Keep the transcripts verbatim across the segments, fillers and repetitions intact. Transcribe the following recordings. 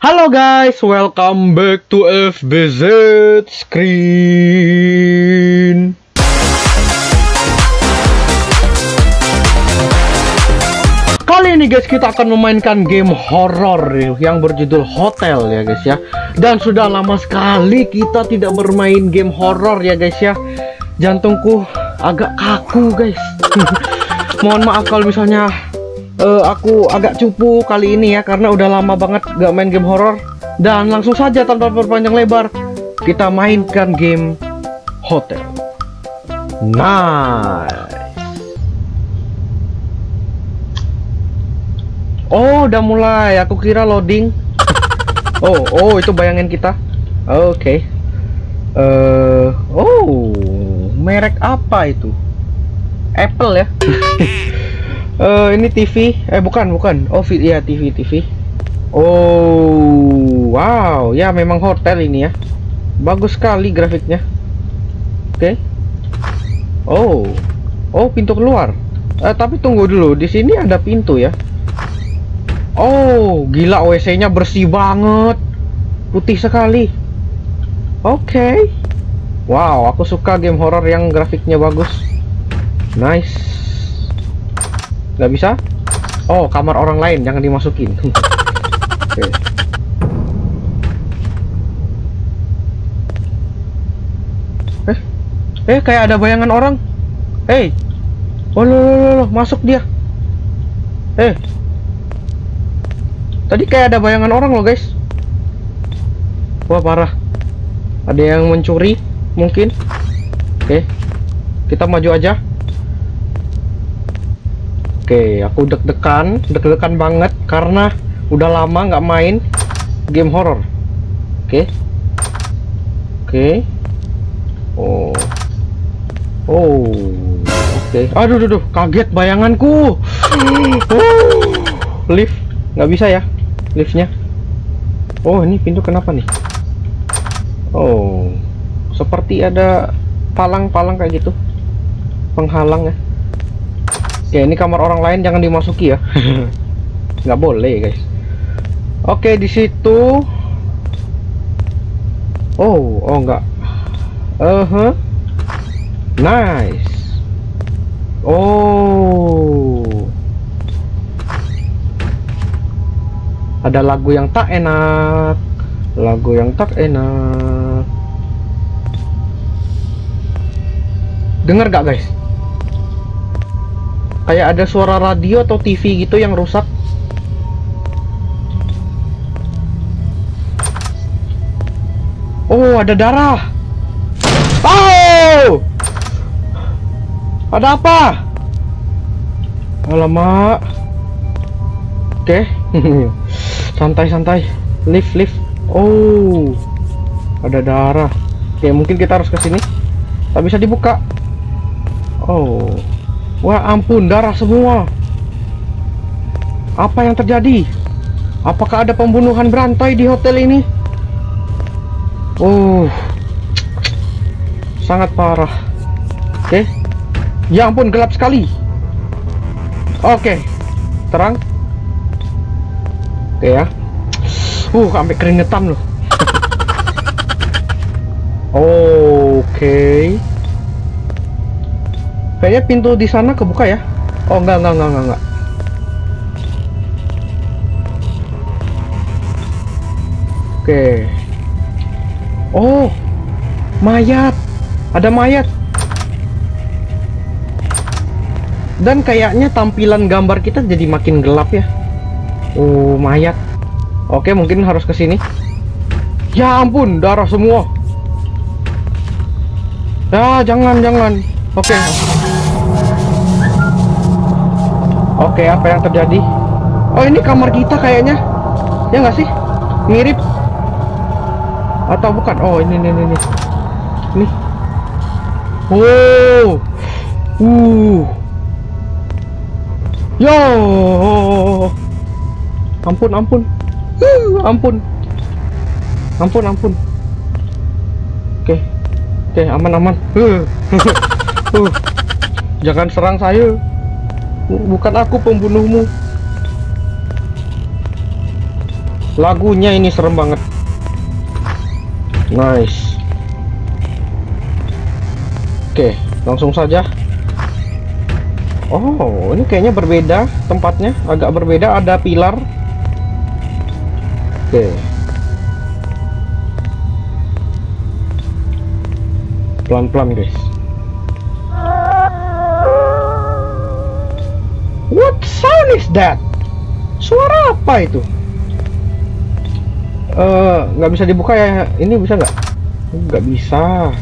Halo guys, welcome back to F B Z Screen. Kali ini guys kita akan memainkan game horror yang berjudul Hotel ya guys ya. Dan sudah lama sekali kita tidak bermain game horror ya guys ya. Jantungku agak kaku guys. Mohon maaf kalau misalnya uh, aku agak cupu kali ini ya, karena udah lama banget gak main game horror. Dan langsung saja tanpa berpanjang lebar kita mainkan game Hotel. Nice. Oh, udah mulai. Aku kira loading. Oh, oh itu bayangin kita. Oke. Okay. Uh, oh, merek apa itu? Apple ya. uh, ini T V. Eh bukan, bukan. Oh, ya T V, T V. Oh, wow. Ya memang hotel ini ya. Bagus sekali grafiknya. Oke. Okay. Oh. Oh, pintu keluar. Uh, tapi tunggu dulu. Di sini ada pintu ya. Oh, gila, W C-nya bersih banget. Putih sekali. Oke. Okay. Wow, aku suka game horror yang grafiknya bagus. Nice. Gak bisa? Oh, kamar orang lain, jangan dimasukin. Oke. Okay. Eh, eh, kayak ada bayangan orang. Hey. Oh, loh, loh, loh, masuk dia. Eh. Tadi kayak ada bayangan orang loh guys. Wah parah. Ada yang mencuri mungkin. Oke, kita maju aja. Oke, aku deg-degan, deg-degan banget karena udah lama nggak main game horror. Oke, oke. Oh, oh, oke. Aduh, aduh, aduh, kaget bayanganku. Oh, lift nggak bisa ya? Liftnya. Oh, ini pintu kenapa nih? Oh, seperti ada palang-palang kayak gitu, penghalang ya. Ya, ini kamar orang lain, jangan dimasuki ya. Nggak boleh guys. Oke, di situ. Oh, oh nggak. Uh huh. Nice. Oh. Ada lagu yang tak enak, lagu yang tak enak. Dengar gak guys? Kayak ada suara radio atau T V gitu yang rusak. Oh, ada darah. Oh, ada apa? Alamak. Oke. Okay. Santai-santai. Lift, lift. Oh, ada darah. Oke, mungkin kita harus ke sini. Tak bisa dibuka. Oh, wah ampun, darah semua. Apa yang terjadi? Apakah ada pembunuhan berantai di hotel ini? Oh, sangat parah. Oke. Ya ampun, gelap sekali. Oke, terang. Oke ya. Uh, sampai keringetan loh. Oke. Okay. Kayaknya pintu di sana kebuka ya. Oh, enggak, enggak, enggak, enggak, enggak. Oke. Okay. Oh, mayat. Ada mayat. Dan kayaknya tampilan gambar kita jadi makin gelap ya. Oh, mayat. Oke, mungkin harus ke sini. Ya ampun, darah semua. Ya, jangan, jangan. Oke. Oke, apa yang terjadi? Oh, ini kamar kita kayaknya. Ya nggak sih? Mirip. Atau bukan? Oh, ini, ini, ini. Ini. Wow. Uh. Yo. Ampun, ampun. Uh, ampun. Ampun, ampun. Oke. Oke, aman, aman. Uh. uh. Jangan serang saya. Bukan aku pembunuhmu. Lagunya ini serem banget. Nice. Oke, langsung saja. Oh, ini kayaknya berbeda tempatnya, agak berbeda, ada pilar. Oke. Pelan-pelan, guys. What sound is that? Suara apa itu? Eh, nggak bisa dibuka ya? Ini bisa nggak? Nggak bisa.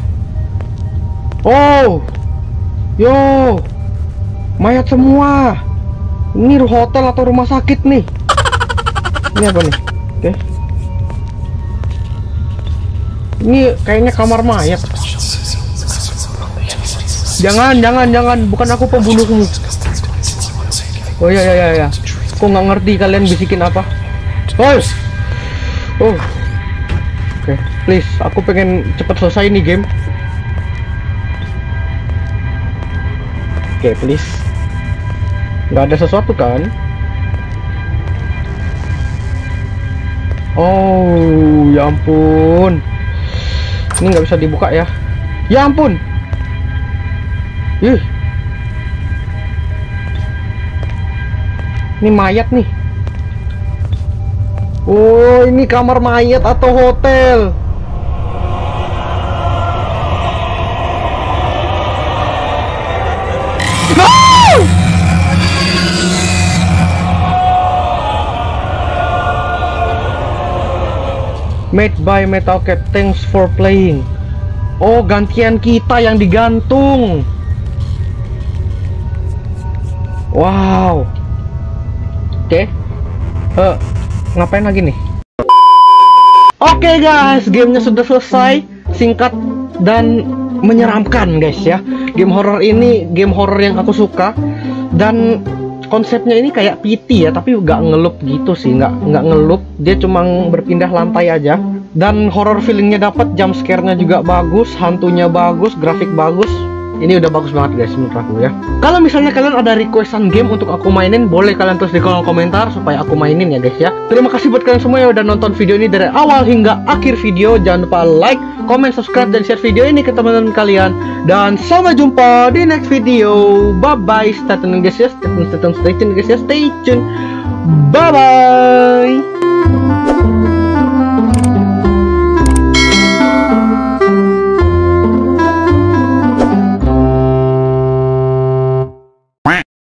Oh, yo, mayat semua. Ini hotel atau rumah sakit nih? Ini apa nih? Oke. Ini kayaknya kamar mayat. Jangan, jangan, jangan. Bukan aku pembunuhmu. Oh ya, ya, ya, ya. Aku nggak ngerti kalian bisikin apa. Oh, oh. Oke, please. Aku pengen cepet selesai nih game. Oke, please. Nggak ada sesuatu kan? Oh, ya ampun. Ini nggak bisa dibuka ya? Ya ampun. Ih. Ini mayat nih. Oh, ini kamar mayat atau hotel? Made by Metalcat, thanks for playing. Oh, gantian kita yang digantung. Wow. Oke. Okay. Uh, ngapain lagi nih? Oke okay, guys, gamenya sudah selesai. Singkat dan menyeramkan guys ya. Game horror ini game horror yang aku suka. Dan konsepnya ini kayak P T ya, tapi nggak ngelup gitu sih, nggak nggak ngelup, dia cuma berpindah lantai aja. Dan horror feelingnya dapat, jump scare-nya juga bagus, hantunya bagus, grafik bagus. Ini udah bagus banget guys menurut aku ya. Kalau misalnya kalian ada requestan game untuk aku mainin, boleh kalian tulis di kolom komentar supaya aku mainin ya guys ya. Terima kasih buat kalian semua yang udah nonton video ini dari awal hingga akhir video. Jangan lupa like, comment, subscribe, dan share video ini ke teman-teman kalian. Dan sampai jumpa di next video. Bye bye. Stay tune guys ya. Stay tune, stay tune, stay tune guys ya. Stay tune. Bye bye.